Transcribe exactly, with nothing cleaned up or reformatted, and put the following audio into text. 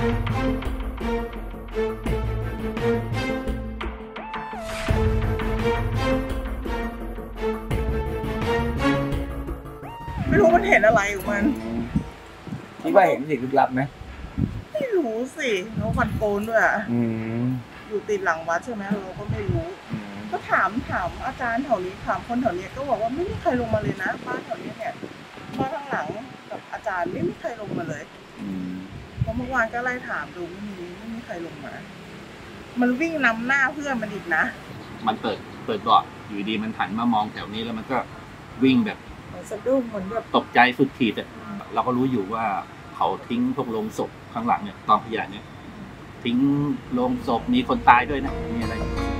ไม่รู้มันเห็นอะไรของมันคิดว่าเห็นสิ่งลึกลับไหมไม่รู้สิเขาฟันโกนด้วยอ่ะอืมอยู่ติดหลังวัดใช่ไหมเราก็ไม่รู้ก็ถามถามอาจารย์แถวนี้ถามคนแถวนี้ก็บอกว่าไม่มีใครลงมาเลยนะบ้านแถวนี้เนี่ยบ้านข้างหลังกับอาจารย์ไม่มีใครลงมาเลยเพราะเมื่อวานก็ไล่ถามดูไม่มีไม่มีใครลงมามันวิ่งนำหน้าเพื่อนมันอีกนะมันเปิดเปิดเบาะอยู่ดีมันหันมามองแถวนี้แล้วมันก็วิ่งแบบสะดุ้งเหมือนแบบตกใจสุดขีดอ่ะเราก็รู้อยู่ว่าเขาทิ้งพวกโลงศพข้างหลังเนี่ยกองขยะเนี่ยทิ้งโลงศพมีคนตายด้วยนะมีอะไร